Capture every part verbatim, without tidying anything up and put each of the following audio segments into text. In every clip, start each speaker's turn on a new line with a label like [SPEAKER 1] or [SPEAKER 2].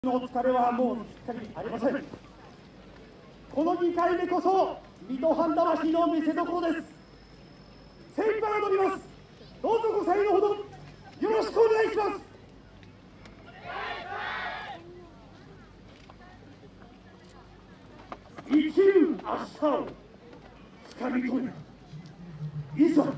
[SPEAKER 1] のお疲れはもうしっかりありません。このにかいめこそ水戸藩魂の見せ所です。精一杯踊ります。どうぞご祭のほどよろしくお願いします。生きる明日をつかみ取る。いざ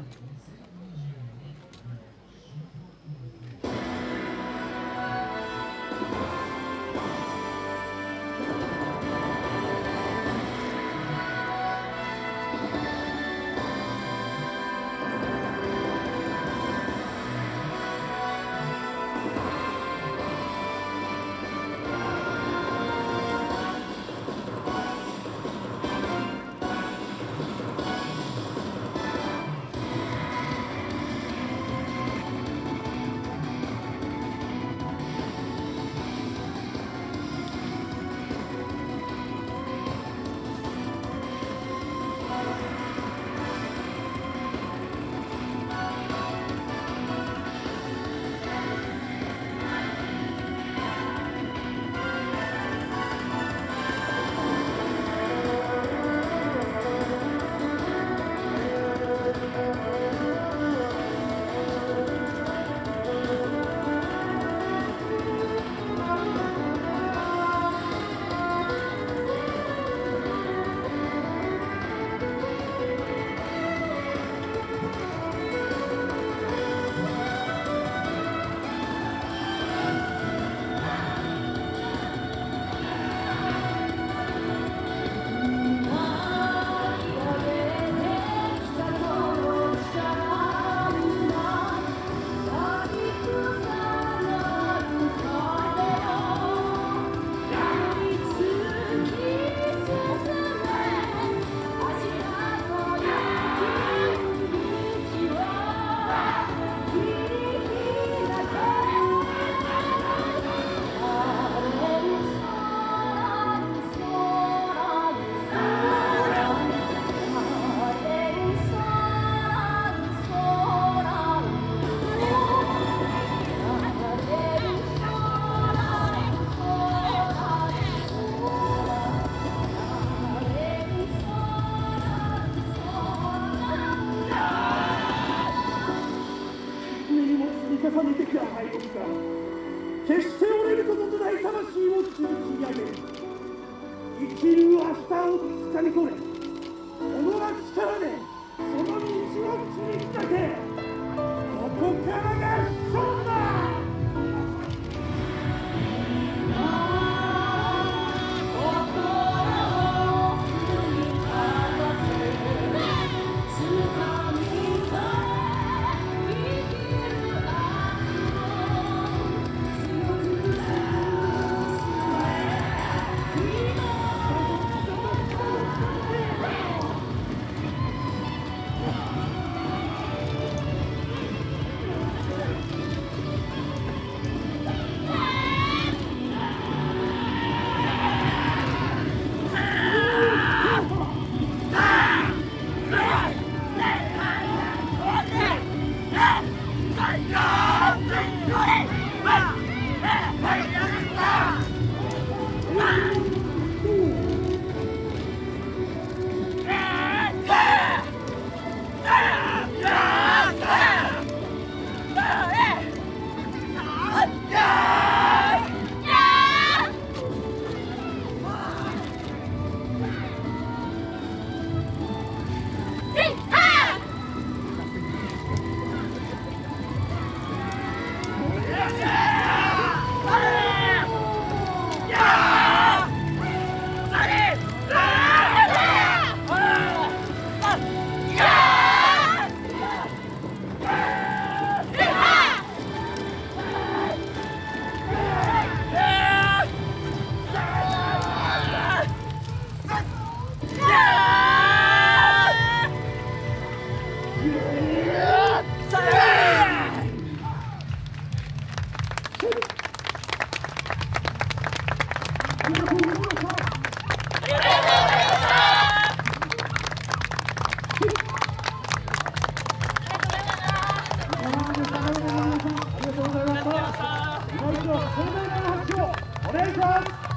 [SPEAKER 1] 重ねてきた敗北が決して折れることのない魂を築き上げる。生きる明日をつかみ取れ。己が力でその道を切り開け。ここからが勝負だ。 ます。